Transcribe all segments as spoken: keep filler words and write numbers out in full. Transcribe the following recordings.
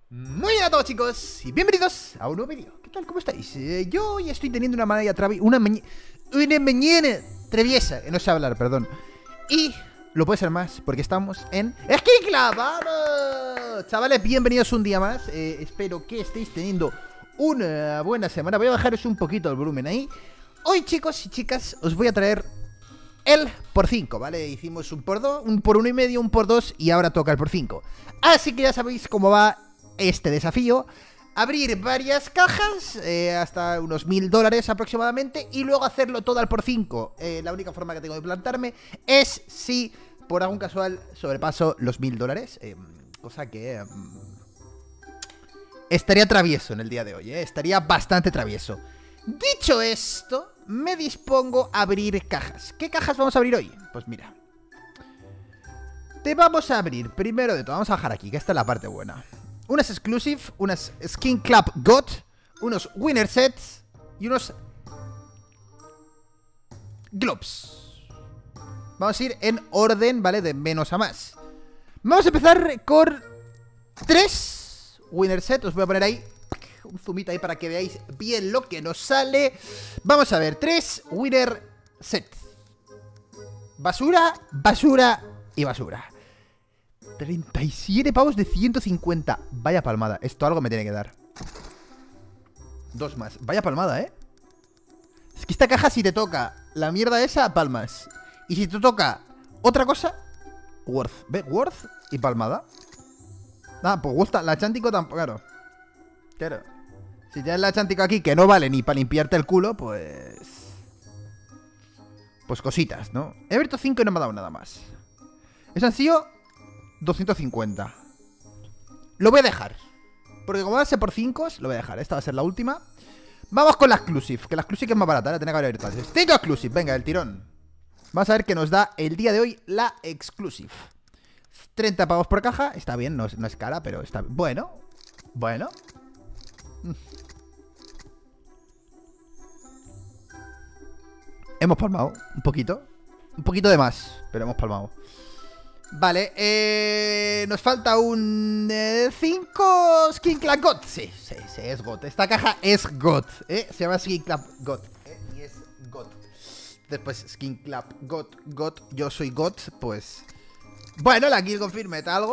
Muy bien a todos, chicos, y bienvenidos a un nuevo vídeo. ¿Qué tal? ¿Cómo estáis? Eh, yo hoy estoy teniendo una mañana travi una, maña una mañana traviesa, no sé hablar, perdón. Y lo puede ser más, porque estamos en Skin Club. ¡Vamos! Chavales, bienvenidos un día más. eh, Espero que estéis teniendo una buena semana. Voy a bajaros un poquito el volumen ahí. Hoy, chicos y chicas, os voy a traer el por cinco, ¿vale? Hicimos un por dos, un por uno y medio, un por dos y ahora toca el por cinco. Así que ya sabéis cómo va este desafío. Abrir varias cajas, eh, hasta unos mil dólares aproximadamente, y luego hacerlo todo al por cinco. eh, La única forma que tengo de plantarme es si por algún casual sobrepaso los mil dólares, eh, cosa que eh, estaría travieso en el día de hoy, eh, estaría bastante travieso. Dicho esto, me dispongo a abrir cajas. ¿Qué cajas vamos a abrir hoy? Pues mira, te vamos a abrir, primero de todo, vamos a bajar aquí, que esta es la parte buena. Unas Exclusive, unas Skin Club G O T, unos Winner Sets y unos Globes. Vamos a ir en orden, ¿vale? De menos a más. Vamos a empezar con tres Winner Sets. Os voy a poner ahí un zoomito ahí para que veáis bien lo que nos sale. Vamos a ver, tres Winner Sets. Basura, basura y basura. treinta y siete pavos de ciento cincuenta. Vaya palmada, esto algo me tiene que dar. Dos más, vaya palmada, ¿eh? Es que esta caja, si te toca la mierda esa, palmas. Y si te toca otra cosa, worth. ¿Ve? Worth y palmada. Ah, pues gusta, la chántico tampoco, claro. Claro. Si tienes la chántico aquí que no vale ni para limpiarte el culo, pues... Pues cositas, ¿no? He abierto cinco y no me ha dado nada más. Eso han sido doscientos cincuenta. Lo voy a dejar, porque como va a ser por cinco, lo voy a dejar. Esta va a ser la última. Vamos con la Exclusive, que la Exclusive es más barata, la tengo que haber abierto antes. cinco Exclusive, venga, el tirón. Vamos a ver qué nos da el día de hoy la Exclusive. treinta pavos por caja, está bien, no es, no es cara, pero está bien. Bueno, bueno. Hemos palmado, un poquito. Un poquito de más, pero hemos palmado. Vale, eh, nos falta un cinco Skin Club G O T. Sí, sí, sí, es G O T. Esta caja es G O T, ¿eh? Se llama Skin Club G O T, ¿eh? Y es G O T. Después Skin Club G O T, G O T. Yo soy G O T, pues... Bueno, la Kill Confirmed algo.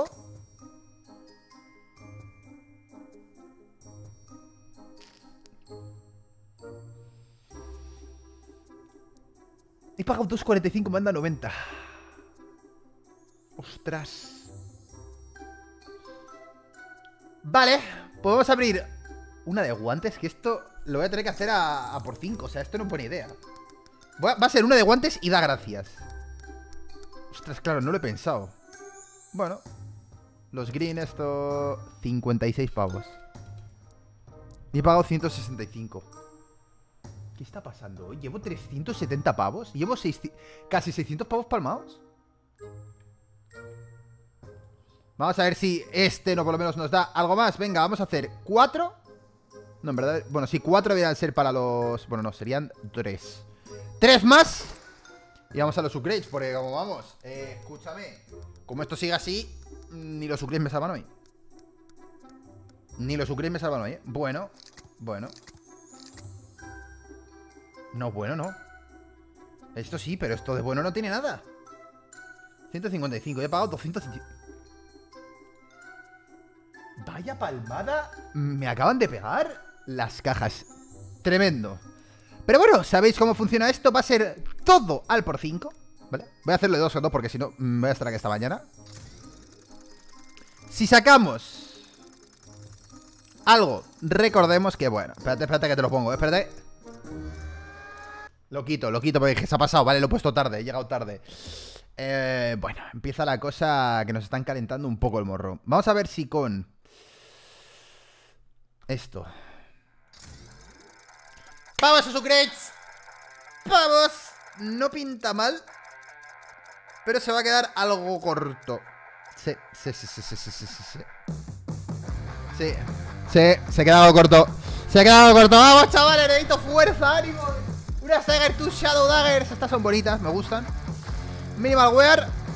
He pagado dos cuarenta y cinco, me anda noventa. Ostras. Vale, podemos abrir una de guantes, que esto lo voy a tener que hacer a, a por cinco. O sea, esto no es buena idea. Voy a, va a ser una de guantes y da gracias. Ostras, claro, no lo he pensado. Bueno, los green, esto... cincuenta y seis pavos. Y he pagado ciento sesenta y cinco. ¿Qué está pasando hoy? ¿Llevo trescientos setenta pavos? ¿Llevo seiscientos, casi seiscientos pavos palmados? Vamos a ver si este no por lo menos nos da algo más. Venga, vamos a hacer cuatro. No, en verdad, bueno, sí, cuatro deberían ser para los... Bueno, no, serían tres. Tres más. Y vamos a los upgrades, porque como vamos, eh, escúchame, como esto sigue así, ni los upgrades me salvan hoy. Ni los upgrades me salvan hoy, ¿eh? Bueno, bueno. No, bueno, no. Esto sí, pero esto de bueno no tiene nada. ciento cincuenta y cinco, he pagado doscientos... Vaya palmada. Me acaban de pegar las cajas. Tremendo. Pero bueno, ¿sabéis cómo funciona esto? Va a ser todo al por cinco, ¿vale? Voy a hacerlo de dos a dos porque si no me voy a estar aquí esta mañana. Si sacamos algo, recordemos que, bueno, espérate, espérate que te lo pongo, ¿eh? Espérate. Lo quito, lo quito porque se ha pasado, vale, lo he puesto tarde, he llegado tarde. eh, Bueno, empieza la cosa que nos están calentando un poco el morro. Vamos a ver si con esto... ¡Vamos a sus upgrades! ¡Vamos! No pinta mal, pero se va a quedar algo corto. Sí, sí, sí, sí, sí, sí, sí, sí. Sí, sí, se ha quedado corto. Se ha quedado corto. ¡Vamos, chavales! Necesito fuerza, ánimo. Unas Dagger dos Shadow Daggers. Estas son bonitas, me gustan. Minimal Wear.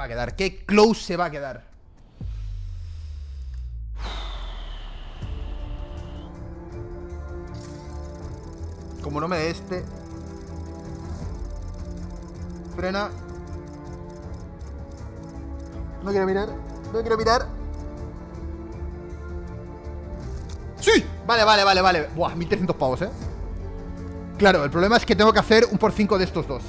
va a quedar. Qué close se va a quedar. Como no me dé este. Frena. No quiero mirar. No quiero mirar. ¡Sí! Vale, vale, vale, vale. Buah, mil trescientos pavos, ¿eh? Claro, el problema es que tengo que hacer un por cinco de estos dos.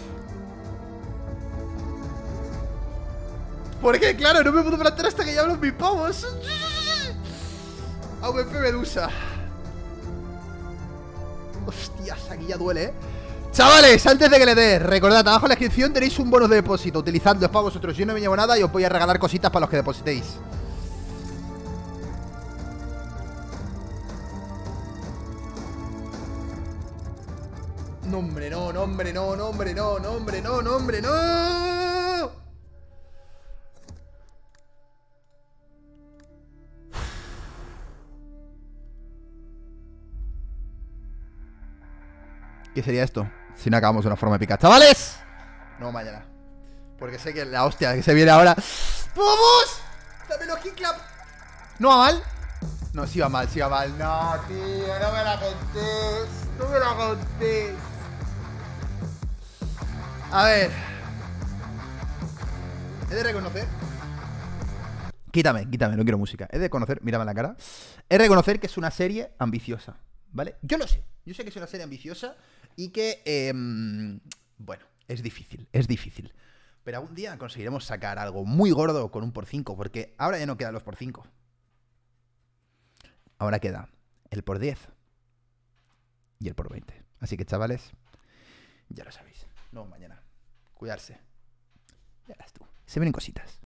Porque, claro, no me puedo plantar hasta que ya hablo mis pavos. A V P Medusa. Hostias, aquí ya duele, ¿eh? Chavales, antes de que le dé, recordad, abajo en la descripción tenéis un bono de depósito. Utilizadlo, es para vosotros. Yo no me llevo nada y os voy a regalar cositas para los que depositéis. No, hombre, no, no, hombre, no, no, hombre, no, no, hombre, no, no, hombre, no. ¿Qué sería esto? Si no acabamos de una forma épica. ¡Chavales! No, mañana. Porque sé que la hostia que se viene ahora. ¡Vamos! ¡Dame los kick clap! ¿No va mal? No, sí va mal, sí va mal. No, tío, no me la contés. No me la contés. A ver. He de reconocer. Quítame, quítame, no quiero música. He de reconocer, mírame la cara. He de reconocer que es una serie ambiciosa, ¿vale? Yo lo sé. Yo sé que es una serie ambiciosa y que, eh, bueno, es difícil, es difícil. Pero algún día conseguiremos sacar algo muy gordo con un por cinco, porque ahora ya no quedan los por cinco. Ahora queda el por diez y el por veinte. Así que, chavales, ya lo sabéis. No, mañana. Cuidarse. Ya verás tú. Se vienen cositas.